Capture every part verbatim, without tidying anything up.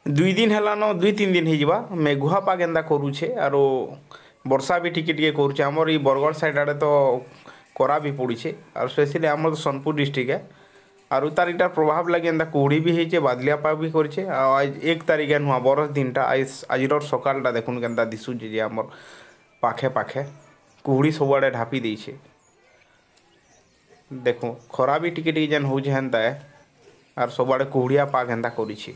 दुई दिन हेलान दुई तीन दिन होगा मेघुआ पाग एंता करुचे आरो वर्षा भी टिके टिके करुचे आमर ई बरगढ़ साइड आड़े तो करा भी पड़ुचे और स्पेशली आम तो सोनपुर डिस्ट्रिक्ट है और तार इटार प्रभाव लगे एंता कुहड़ी भी होचे बादलिया पाग भी करे आज एक तारिख नुआ बरस दिन आज आज सकालटा देखुन के दिशुचे आमर पाखे पाखे कुहड़ी सबुआड़े ढापी देछे देखो खरा भी टिके टिके जेन होचे हेन्ता है और सबुआड़े कुहड़िया पाग हेन्ता करिछे।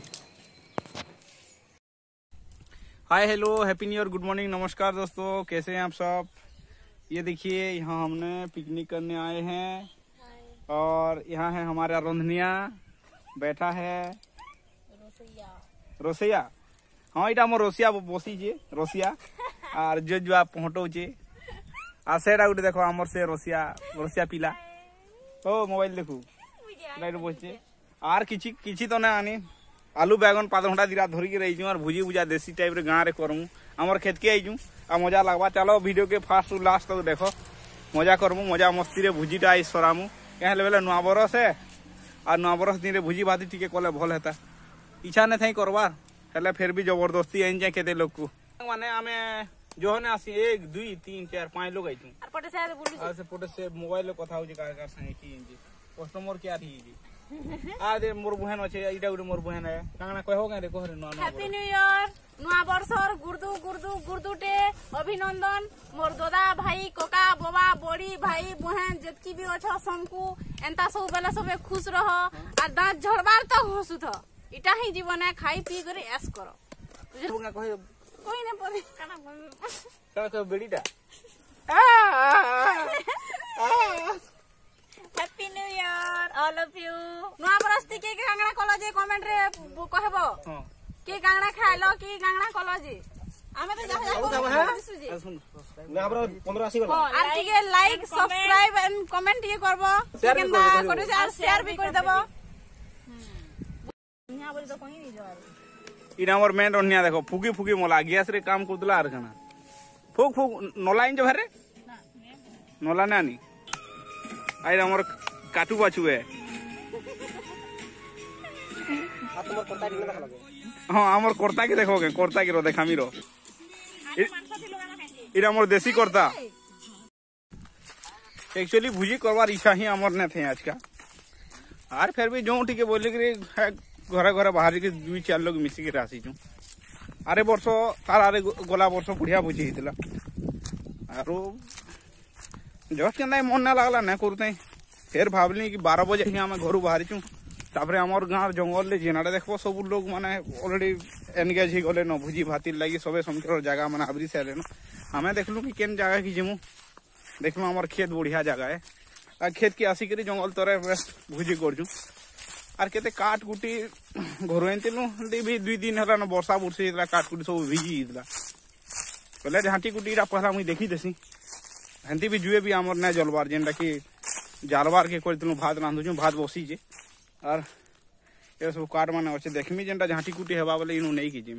Hi hello happy new year good morning नमस्कार दोस्तों, कैसे हैं आप सब। ये देखिए यहाँ हमने पिकनिक करने आए हैं और यहाँ है हमारा रोंधनिया बैठा है रोसिया रोसिया हाँ इटा मोर रोसिया बसी जे रोसिया और जो जो आप पहुँचो चे आ सेटा उठे देखो आमर से रोसिया रोसिया पिला ओ मोबाइल देखू लाइट बसचे आर किछि किछि तो ना आनी आलू बैगन पाद घंटा दिरा धरिकी रही और भुजी भुजा देसी टाइप रे गाँव रे करमु आमर खेत के आईजु आ मजा लगवा चलो वीडियो के फास्ट टू लास्ट तक देखो मजा करमु मजा मस्ती रे भुजीटा आई सरामु क्या बेले नुआ बरस है और नुआ बरस दिन रे भुजी भाती टिके कले भल हेता इच्छा नहीं थी करवार हेले फिर भी जबरदस्ती आई जाए केते लोग को माने आमे जो ने आसी एक दुई तीन चार पांच लोग आइछु और पटे से बुली से पटे से मोबाइल कथा होजी कार कार संगे की इंजी कस्टमर के आथी जी आ दे मोर बहन अच्छे इटा गुटे मोर बहन है कांगना कह हो रे कहरे नुआ हैप्पी न्यू ईयर नुआ वर्षर गुर्दु गुर्दु गुर्दुटे अभिनंदन मोर दादा भाई कोका बाबा बड़ी भाई बहन जतकी भी अच्छा संकु एंता सब बेला सबे खुश रह आ दांत झड़बार तक हसु थ इटा ही जीवन है खाई पी करे ऐश करो बुना कहे कोई ने परे काना का का बेड़ीटा happy new year all of you नुआ बरस के के गांगना कलो जे कमेंट रे कहबो हां के गांगना खाइलो की गांगना कलो जे आमे तो जा जा सुन ना हमरा पंद्रह अस्सी वाला और के लाइक सब्सक्राइब एंड कमेंट ये करबो केंदा करे से शेयर भी कर देबो यहां बोली तो कहीं नहीं जो इन हमर मेन रोनिया देखो फुकी फुकी मोला गैस रे काम करदला आर कना फुक फुक नलाइन जो भरे नला नानी आई हमर काटू बाछू है हाँ हमर कोर्ता के देखोगे कोर्ता के रो देखामी रो इरा हमर देसी कोर्ता एक्चुअली भुजी करवार इच्छा ही हमर ने थे आज का आर फिर भी जो ठीक बोले कि घर घर बाहर के दुई चार लोग मिसिक आसी छू आरे वर्ष तार आरे गला वर्ष बुढ़िया भुजी हितला आरो जस्ट के मन ना लगला ना करते फिर भावली कि बारह बजे ही आम घर बाहरी छू तापरे आमर गाँव जंगल ले जेनाडे देखो सब लोग माने ऑलरेडी एनगेज ही गले न भुजी भाती लगी सबे समुद्र जगह माने आबरी से न हमें देखलु कि केन जगह की जिमु देखलु आमर खेत बढ़िया जगह है आ खेत के आसी करी जंगल तरे भुजी करजु आर केते काट कुटी घर एंतिलु भी दुई दिन हला न वर्षा बुरसी इतला काट कुटी सब भिजी इतला पहले झांटी कुटी रा पहला मुई देखी देसी हंती भी जुए भी आमर ना जलबार जेनटा कि जालबार के करतिलु भात रांधुछु भात बसी जे और ये सब काट माने अच्छे देखमी जेनटा झांटी कुटी हेबा बोले इनु नहीं कीजिए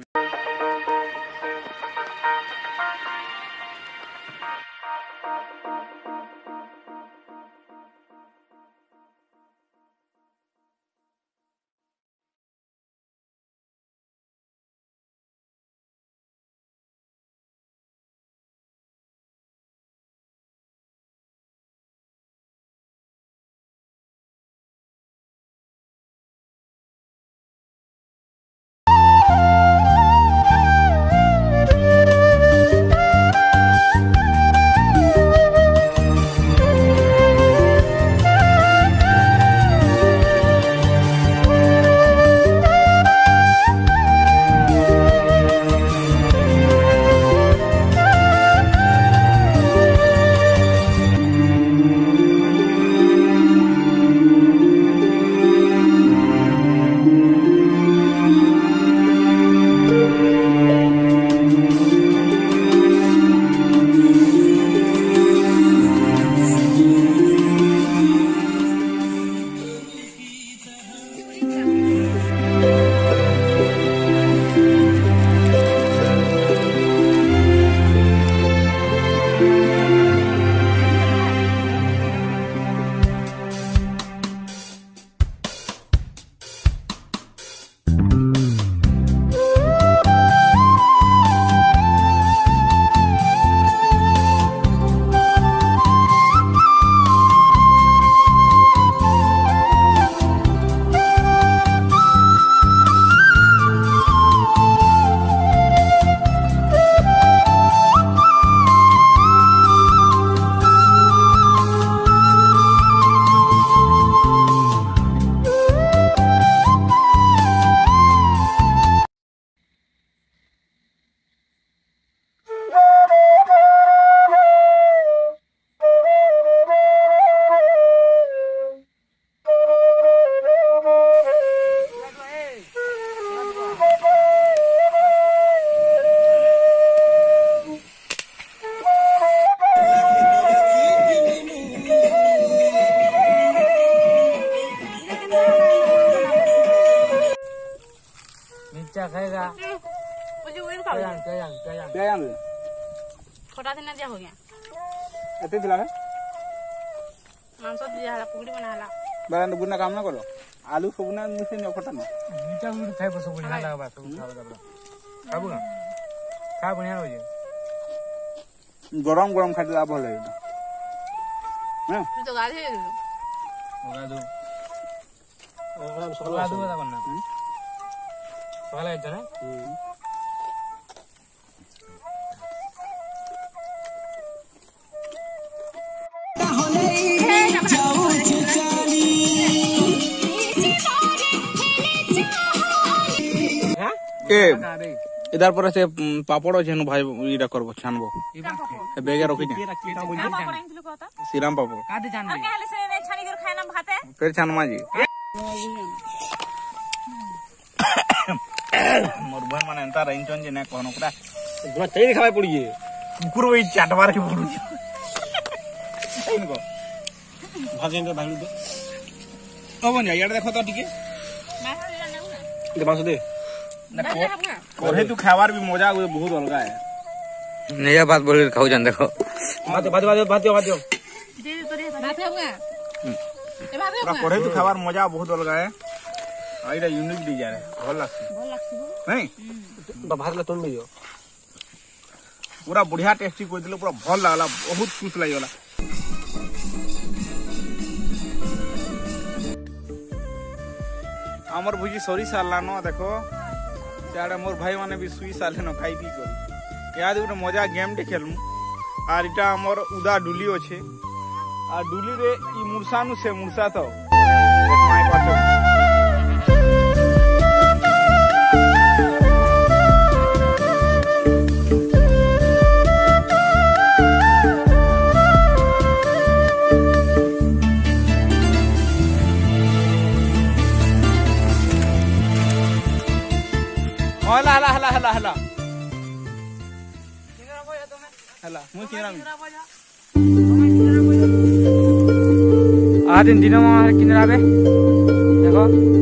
खाएगा खाएगा मुझे वही खाओ क्या क्या क्या क्या यार छोटा दिन दिया हो गया एते दिला है मांस दिया हला पुगड़ी बना हला बारान गुना काम ना करो आलू सब ना मिसे न खटा ना मीठा गुड़ खाए बस बढ़िया लगा बस खाओ दाबड़ा खाबो ना खा बढ़िया हो जे गरम गरम खाते ला भल लागे हां तू तो गाधे होगा दो होगा दो बता बनना पहले इतना ना ए इधर पर से पापड़ छै न भाई इडा करबो छानबो ए बेगे रखि दे श्रीराम पापड़ कादे जान और कहले से ने छानी कर खाना भाते फिर छानमा जी मोर बहन माने अंता रहिंचन जे ने कहनो पूरा ना तेरी खावे पड़ी है कुकुर वही चाटवार के पड़ू इनको भागे इनका भाग दे अब न यार देखो तो ठीक है मैं खाली ना ना दे बांस दे ना कोरे तू खावार भी मजा हुए बहुत अलगा है नया बात बोल के खाऊ जान देखो बात बात बात बात बात दे दे तोरे भात है बुआ ए भात है पूरा कोरे तू खावार मजा बहुत अलगा है आइरा यूनिक दी जा रे भल लागसी भल लागसी नहीं भात ला तुम दियो पूरा बढ़िया टेस्टी कोइ दिले पूरा भल लागला बहुत खुश लागला हमर भुजी सरी सारला न देखो सियाड़े मोर भाई माने भी सुई साले न खाई पी करी याद गुटे मजा गेम टे खेलमु आर इटा हमर उदा डुली अछि आ डुली रे ई मुरसा नु से मुरसा तो एक माय पाछो हला हला हला हला हला हला मु किरा आ दिन दिन में किनरा बे देखो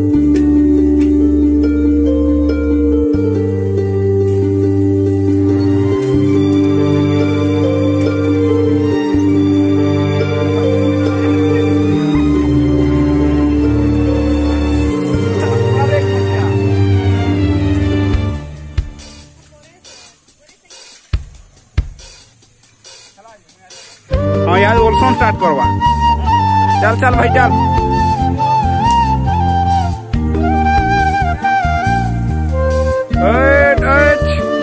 हाँ यार ओल्सन स्टार्ट करवा चल चल भाई चल एट एट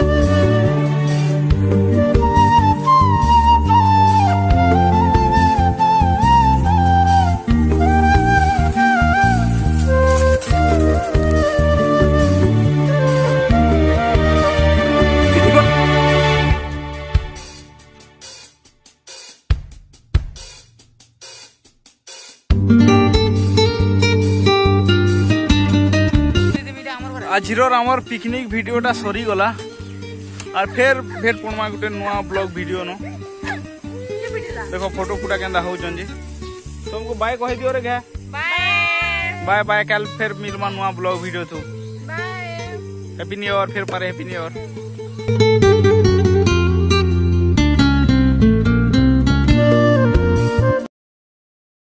आजिर आमर पिकनिक भिडियोटा सरी गला और फिर फिर पुणमा गुटे नुआ ब्लॉग वीडियो न देखो फोटो फुटा केंदा होचन जी तुमको बाय कहि दियो रे गे बाय बाय बाय कल फिर मिलमा नुआ ब्लॉग वीडियो तो बाय हैप्पी न्यू ईयर फिर पारे हैप्पी न्यू ईयर